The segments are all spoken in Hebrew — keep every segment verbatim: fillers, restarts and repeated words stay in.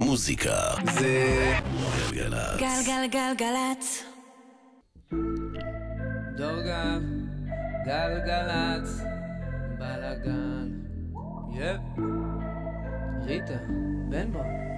מוזיקה זה גלגלצ. גלגלגלגלצ. דורגה, גלגלצ, בלגן, יפ, ריטה, בן בו.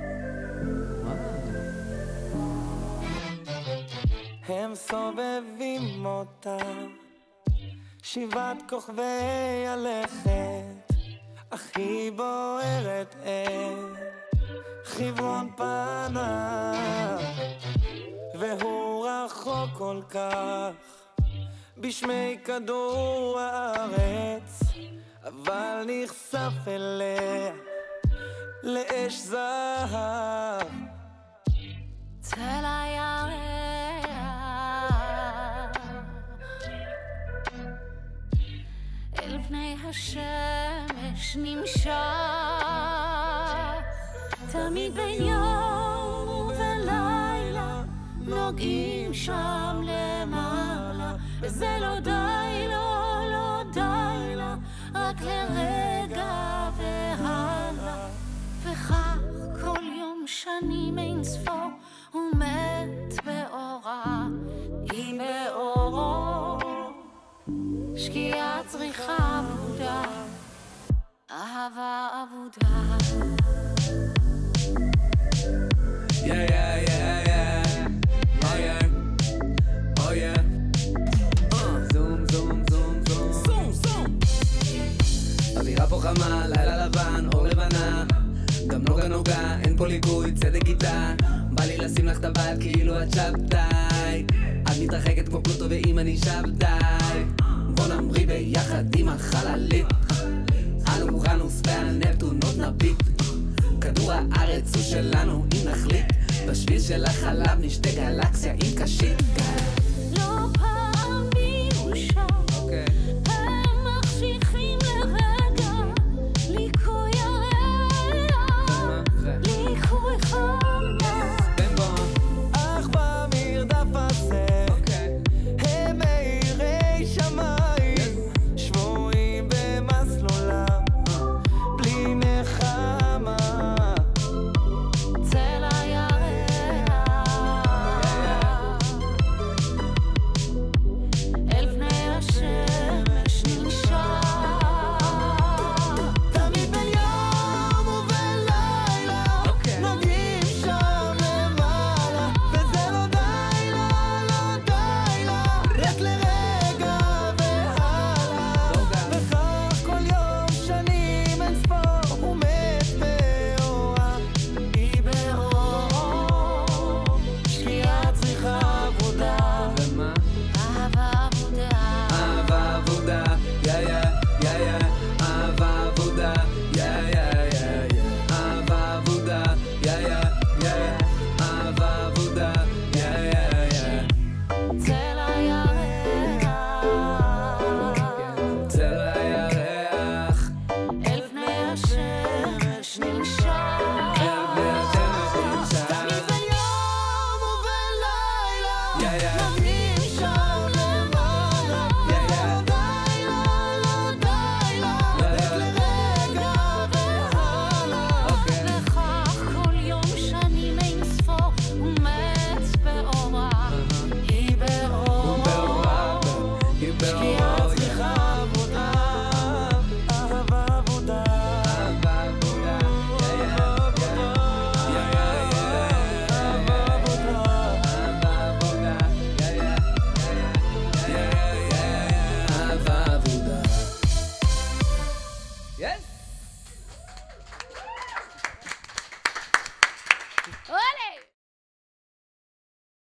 הם סובבים אותה, שבעת כוכבי הלכת, אך היא בוערת את חברון פניו, והוא רחוק כל כך בשמי כדור הארץ, אבל נחשף אליה לאש זהב. צל הירח אל פני השמש נמשך, תמיד בין יום ולילה נוגעים שם למעלה, וזה לא די, לא, לא די לה, רק לרגע והלאה. וכך כל יום שנים אין ספור, הוא מת באורה, היא באורו, שקיעה צריכה עבודה, אהבה עבודה. Yeah, yeah, yeah, yeah. Oh yeah, oh yeah. Uh. Zoom, zoom, zoom, zoom. Zoom, zoom. אווירה פה חמה, לילה לבן, אור לבנה. גם נוגה נוגה, אין פה ליכוד, צדק איתה. בא לי לשים לך טבעת כאילו את שבתאי. את מתרחקת כמו פלוטו ואם אני שבתאי. בוא נמריא ביחד עם החללית. אנו אורנוס והנפטונות נביט. כדור הארץ הוא שלנו אם נחליט, בשביל של החלב נשתה גלקסיה עם קשית.